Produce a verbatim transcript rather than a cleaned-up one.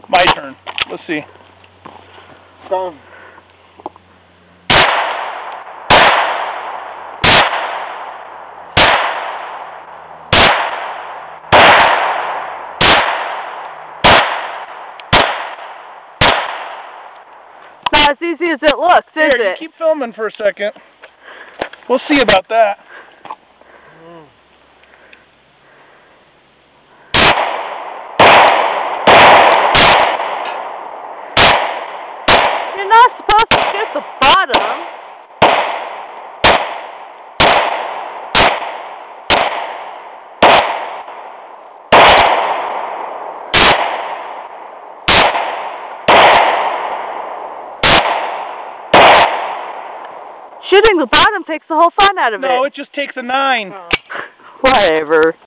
My turn. Let's see. Done. Not as easy as it looks, is Here, you it? keep filming for a second. We'll see about that. Mm. You're not supposed to shoot the bottom. Shooting the bottom takes the whole fun out of it. No, it just takes a nine. Uh. Whatever.